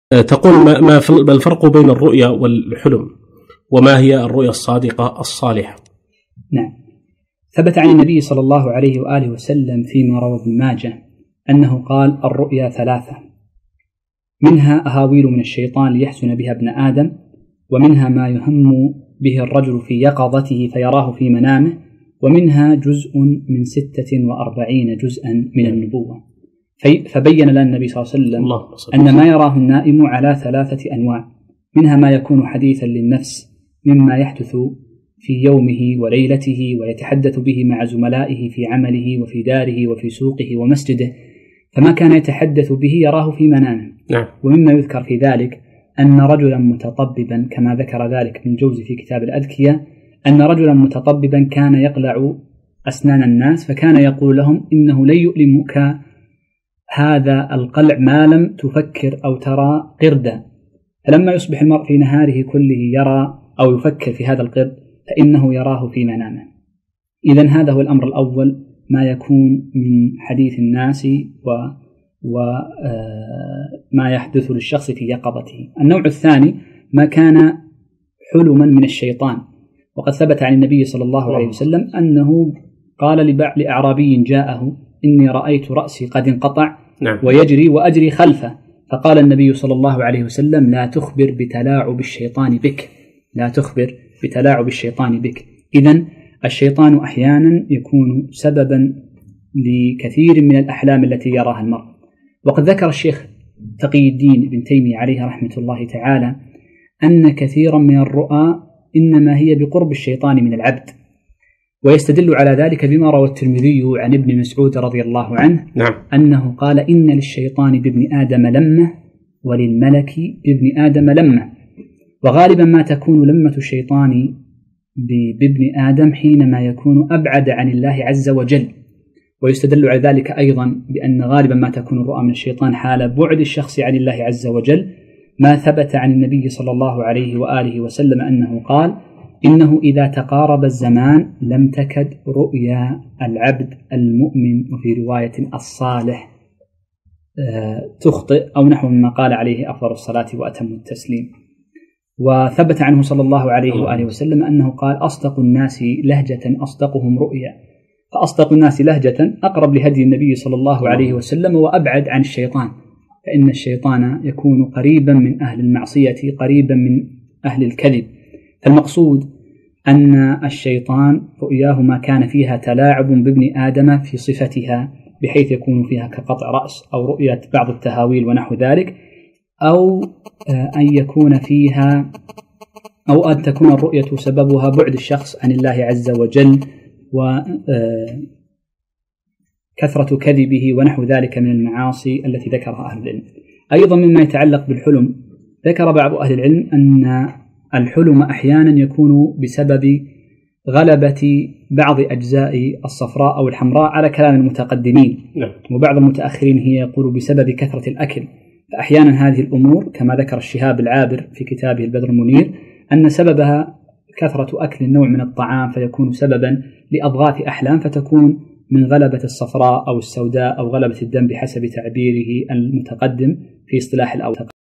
تقول ما الفرق بين الرؤيا والحلم، وما هي الرؤيا الصادقة الصالحة؟ نعم، ثبت عن النبي صلى الله عليه وآله وسلم فيما روى ابن ماجه أنه قال: الرؤيا ثلاثة، منها أهاويل من الشيطان ليحسن بها ابن آدم، ومنها ما يهم به الرجل في يقظته فيراه في منامه، ومنها جزء من 46 جزءا من النبوة. فبين لنا النبي صلى الله عليه وسلم أن ما يراه النائم على 3 أنواع، منها ما يكون حديثا للنفس مما يحدث في يومه وليلته ويتحدث به مع زملائه في عمله وفي داره وفي سوقه ومسجده، فما كان يتحدث به يراه في منامه. ومما يذكر في ذلك أن رجلا متطببا، كما ذكر ذلك ابن الجوزي في كتاب الأذكية، أن رجلا متطببا كان يقلع أسنان الناس، فكان يقول لهم: إنه لن يؤلمك هذا القلع ما لم تفكر أو ترى قردا. فلما يصبح المرء في نهاره كله يرى أو يفكر في هذا القرد فإنه يراه في منامه. إذن هذا هو الأمر الأول، ما يكون من حديث الناس وما يحدث للشخص في يقظته. النوع الثاني ما كان حلما من الشيطان، وقد ثبت عن النبي صلى الله عليه وسلم أنه قال لأعرابي جاءه: إني رأيت رأسي قد انقطع ويجري وأجري خلفه، فقال النبي صلى الله عليه وسلم: لا تخبر بتلاعب الشيطان بك، لا تخبر بتلاعب الشيطان بك. إذن الشيطان أحيانا يكون سببا لكثير من الأحلام التي يراها المرء. وقد ذكر الشيخ تقي الدين ابن تيمية عليه رحمة الله تعالى أن كثيرا من الرؤى إنما هي بقرب الشيطان من العبد، ويستدل على ذلك بما روى الترمذي عن ابن مسعود رضي الله عنه أنه قال: إن للشيطان بابن آدم لمة وللملك بابن آدم لمة. وغالبا ما تكون لمة الشيطان بابن آدم حينما يكون أبعد عن الله عز وجل. ويستدل على ذلك أيضا بأن غالبا ما تكون الرؤى من الشيطان حال بعد الشخص عن الله عز وجل، ما ثبت عن النبي صلى الله عليه وآله وسلم أنه قال: إنه إذا تقارب الزمان لم تكد رؤيا العبد المؤمن، وفي رواية الصالح، تخطئ، أو نحو مما قال عليه أفضل الصلاة وأتم التسليم. وثبت عنه صلى الله عليه وآله وسلم أنه قال: أصدق الناس لهجة أصدقهم رؤيا. فأصدق الناس لهجة أقرب لهدي النبي صلى الله عليه وسلم وأبعد عن الشيطان، فإن الشيطان يكون قريبا من أهل المعصية، قريبا من أهل الكذب. فالمقصود أن الشيطان رؤياه ما كان فيها تلاعب بابن آدم في صفتها، بحيث يكون فيها كقطع رأس أو رؤية بعض التهاويل ونحو ذلك، أو أن يكون فيها أو أن تكون الرؤية سببها بعد الشخص عن الله عز وجل وكثرة كذبه ونحو ذلك من المعاصي التي ذكرها أهل العلم. أيضا مما يتعلق بالحلم، ذكر بعض أهل العلم أن الحلم أحيانا يكون بسبب غلبة بعض أجزاء الصفراء أو الحمراء على كلام المتقدمين، وبعض المتأخرين هي يقول بسبب كثرة الأكل. فأحيانا هذه الأمور كما ذكر الشهاب العابر في كتابه البدر المنير أن سببها كثرة أكل النوع من الطعام، فيكون سببا لأضغاث أحلام، فتكون من غلبة الصفراء أو السوداء أو غلبة الدم بحسب تعبيره المتقدم في اصطلاح الأوقات.